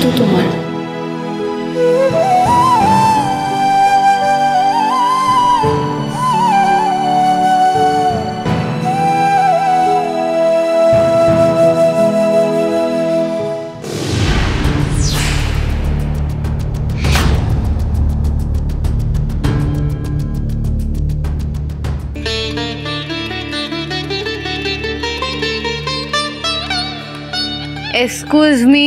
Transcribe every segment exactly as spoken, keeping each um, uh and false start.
তো তোমার। Excuse me.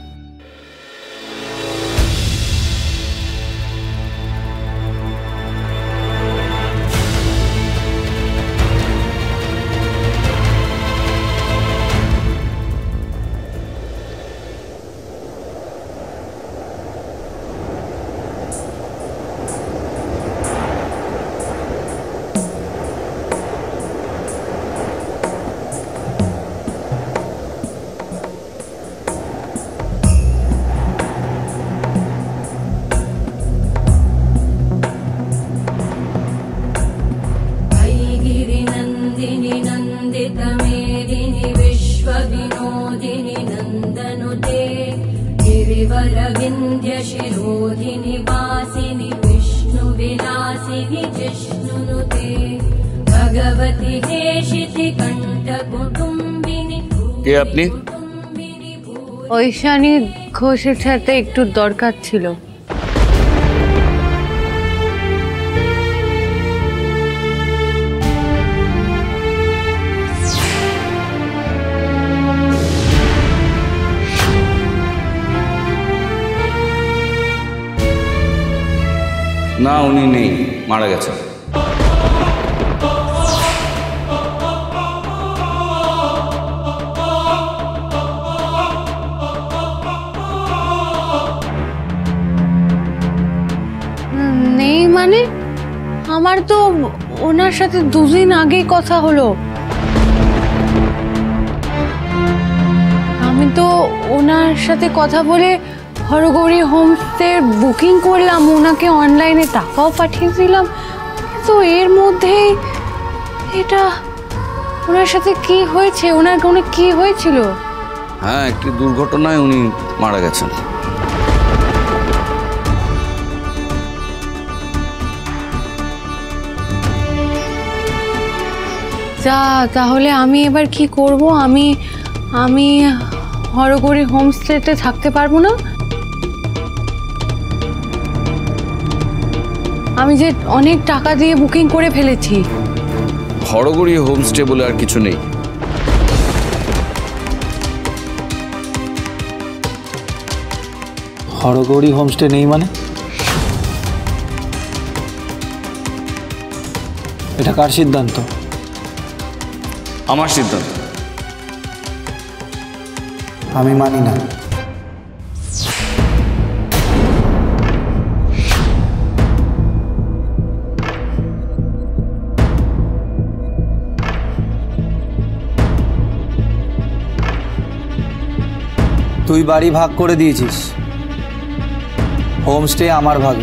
কে আপনি? ঐশানী ঘোষের সাথে একটু দরকার ছিল। না, উনি নেই, মারা গেছেন। নেই মানে? আমার তো ওনার সাথে দুদিন আগেই কথা হলো। আমি তো ওনার সাথে কথা বলে হরগৌরী হোমস্টে বুকিং করলাম, ওনাকে অনলাইনে টাকাও পাঠিয়ে দিলাম। তো এর মধ্যেই এটা ওনার সাথে কি হয়েছে? ওনার কোনো কি হয়েছিল? হ্যাঁ, একটি দুর্ঘটনায় উনি মারা গেছেন। যা, তাহলে আমি এবার কি করব? আমি আমি হরগৌরী হোমস্টেতে থাকতে পারবো না। আমি যে অনেক টাকা দিয়ে বুকিং করে ফেলেছি। হরগৌরী হোমস্টে বলে আর কিছু নেই। হরগৌরী হোমস্টে নেই মানে? এটা কার সিদ্ধান্ত? আমার সিদ্ধান্ত। আমি মানি না। তুই বাড়ি ভাগ করে দিয়েছিস, হোমস্টে আমার ভাগে।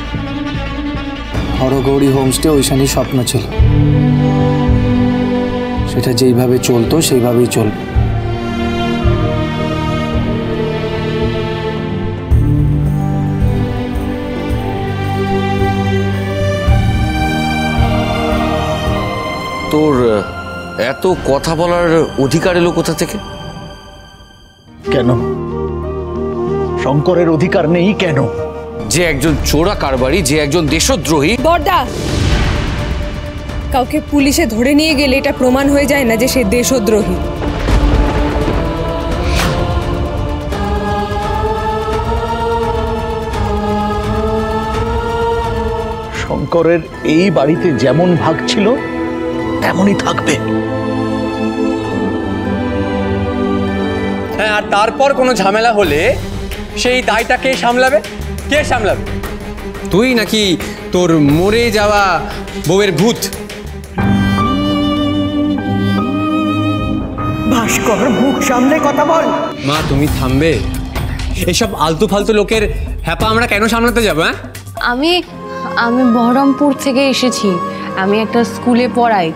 হরগৌরী হোমস্টে ঐশানীর স্বপ্ন ছিল, সেটা যেইভাবে চলতো সেইভাবেই চলবে। তোর এত কথা বলার অধিকার এলো কোথা থেকে? কেন শঙ্করের অধিকার নেই কেন? যে একজন চোরা কারবারি, যে একজন দেশদ্রোহী। বড়দা, কাউকে পুলিশে ধরে নিয়ে গেলে এটা প্রমাণ হয়ে যায় না যে সে দেশদ্রোহী। শঙ্করের এই বাড়িতে যেমন ভাগ ছিল তেমনই থাকবে। হ্যাঁ, আর তারপর কোনো ঝামেলা হলে সেই দায়টা কে সামলাবে? কে সামলাবে? তুই নাকি তোর মরে যাওয়া বউয়ের ভূত? ভাস্কর, মুখ সামলে কথা বল। মা, তুমি থামবে? এসব আলতু ফালতু লোকের হ্যাপা আমরা কেন সামলাতে যাবো? হ্যাঁ, আমি আমি বহরমপুর থেকে এসেছি। আমি একটা স্কুলে পড়াই।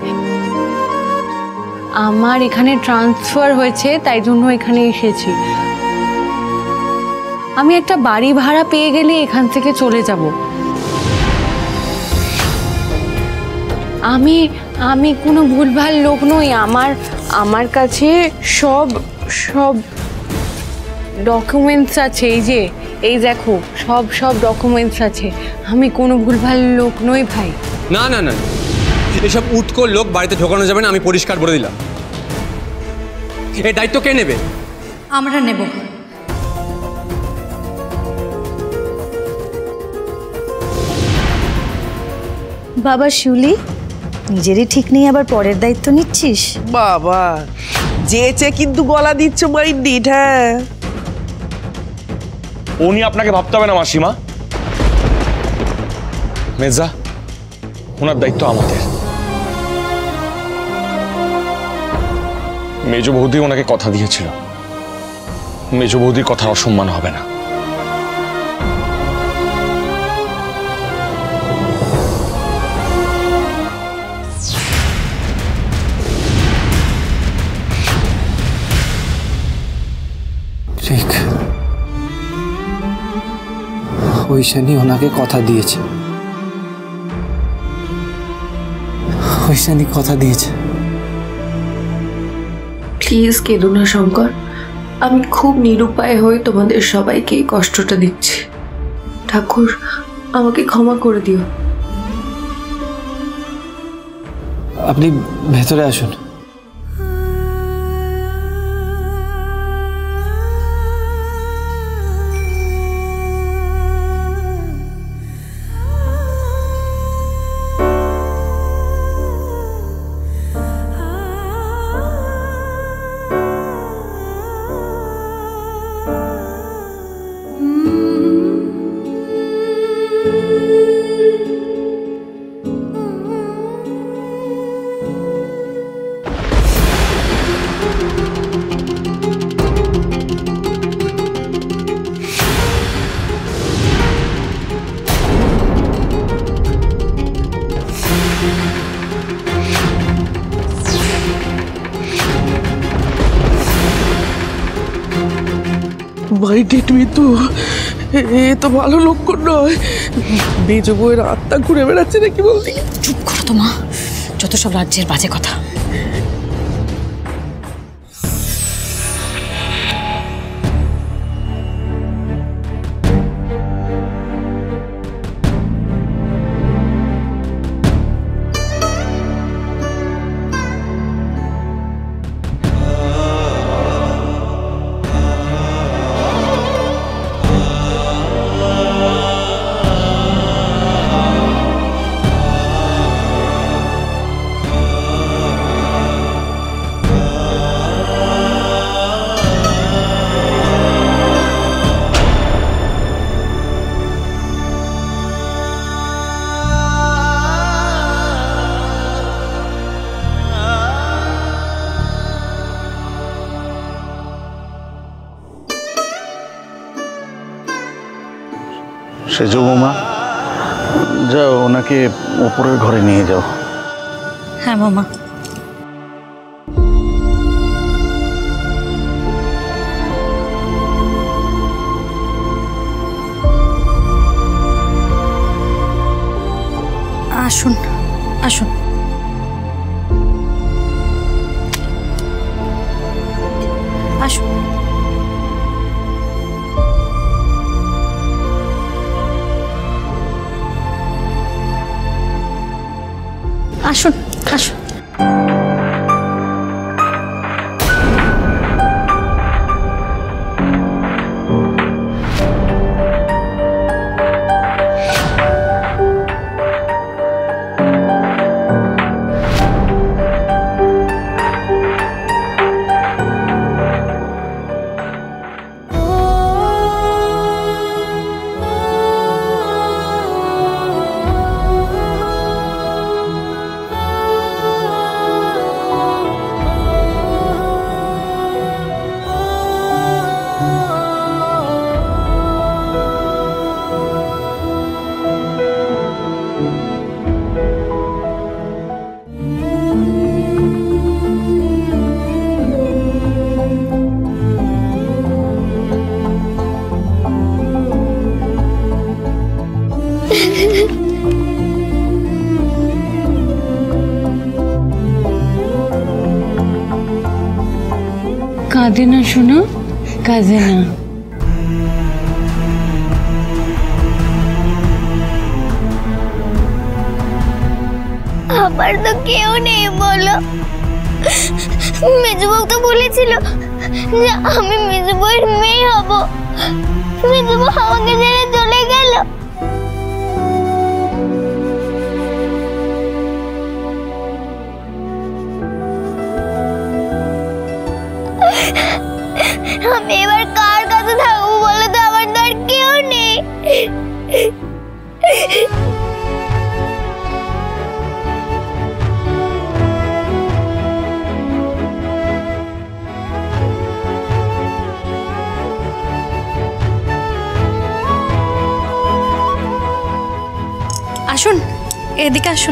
আমার এখানে ট্রান্সফার হয়েছে, তাই জন্য এখানে এসেছি। আমি একটা বাড়ি ভাড়া পেয়ে গেলে এখান থেকে চলে যাব। আমি আমি কোনো ভুলভাল লোক নই। আমার আমার কাছে সব সব ডকুমেন্টস আছে। এই যে এই দেখো, সব সব ডকুমেন্টস আছে। আমি কোনো ভুলভাল লোক নই ভাই। না না না, এসব উটকো লোক বাড়িতে ঢোকানো যাবে না, আমি পরিষ্কার বলে দিলাম। এই দায়িত্ব কে নেবে? আমরা নেব। বাবা শিউলি, নিজেরই ঠিক নেই আবার পরের দায়িত্ব নিচ্ছিস? বাবা যেচে কিন্তু গলা দিচ্ছ মাইন্ডিট। হ্যাঁ, উনি আপনাকে ভাবতে হবে না মাসিমা। মেজা, ওনার দায়িত্ব আমাদের। মেজ বৌদি ওনাকে কথা দিয়েছিল, মেজ বৌদির কথার অসম্মান হবে না। ঠিক, ঐশানী ওনাকে কথা দিয়েছে, ঐশানী কথা দিয়েছে। প্লিজ কেঁদো না শঙ্কর, আমি খুব নিরুপায় হয়ে তোমাদের সবাইকে এই কষ্টটা দিচ্ছি। ঠাকুর আমাকে ক্ষমা করে দিও। আপনি ভেতরে আসুন। মাইন্ডিট মিতু, এ তো ভালো লক্ষণ নয়। মেজ বউয়ের আত্মা ঘুরে বেড়াচ্ছে নাকি বলতে। চুপ করো তো মা, যত সব রাজ্যের বাজে কথা। সেজ বৌমা, যাও ওনাকে ওপরের ঘরে নিয়ে যাও। হ্যাঁ মামা। আসুন আসুন। আসুন। আসুন আসুন। কাঁদে না শোনা, কাঁদে না। আমার তো কেউ নেই বলো। মেজবউ তো বলেছিল যে আমি মেজবউয়ের মেয়ে হব। মেজবউ আমাকে ছেড়ে চলে গেল। আমি এবার কার কাছে থাকবো বলো তো? আমার তো আর কেউ নেই। আসুন, এদিকে আসুন।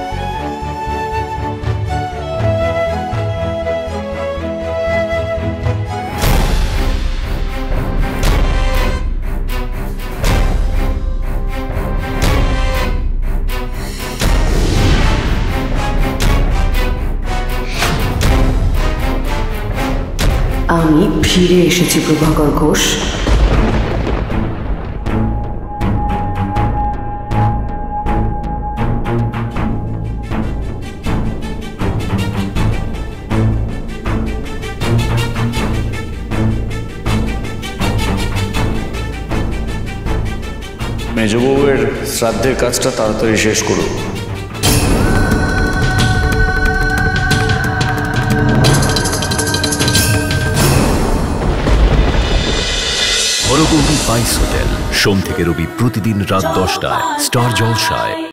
আমি ফিরে এসেছি প্রভাকর ঘোষ। মেজবউয়ের শ্রাদ্ধের কাজটা তাড়াতাড়ি শেষ করুন। হরগৌরী বাইস হোটেল, সোম থেকে রবি প্রতিদিন রাত দশটায় স্টার জলসায়।